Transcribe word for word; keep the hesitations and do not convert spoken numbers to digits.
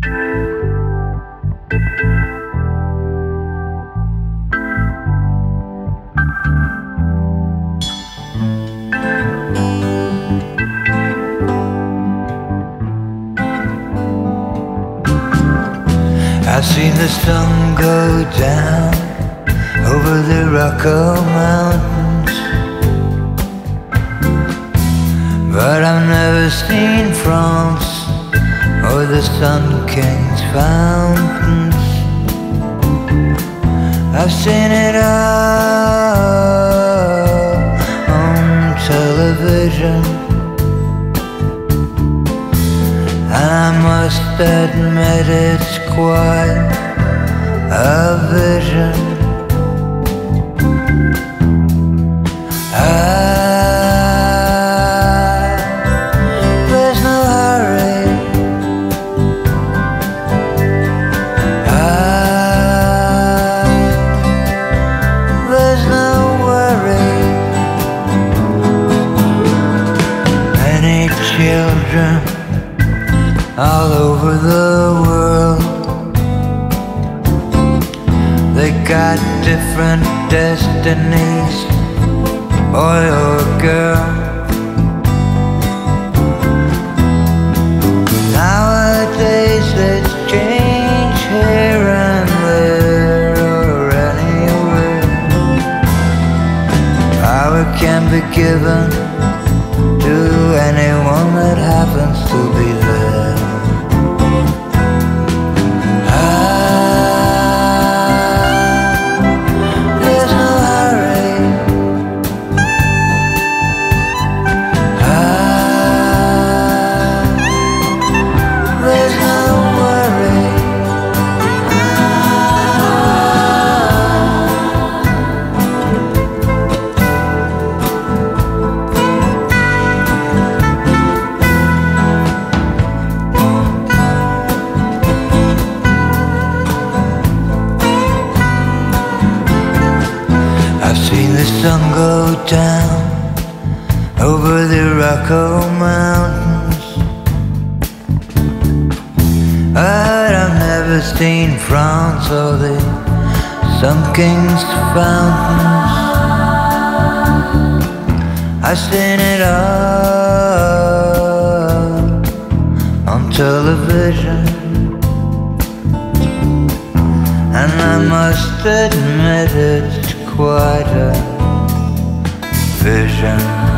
I've seen the sun go down over the Rocco Mountains, but I've never seen France or the Sun King's fountains. I've seen it all on television, and I must admit it's quite a vision. Ah, there's no hurry. Ah, there's no worry. Many children all over the world, they got different destinies, boy or girl. Nowadays it's change here and there or anywhere. Power can be given to anyone that happens to be there. The sun go down over the Rocco Mountains, but I've never seen France or the Sun King's fountains. I've seen it all on television, and I must admit it's quite a vision.